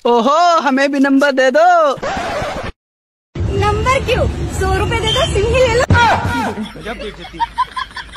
ओहो, हमें भी नंबर दे दो। नंबर क्यों, 100 रुपए दे दो, सिम ही ले लो। गजब बेइज्जती।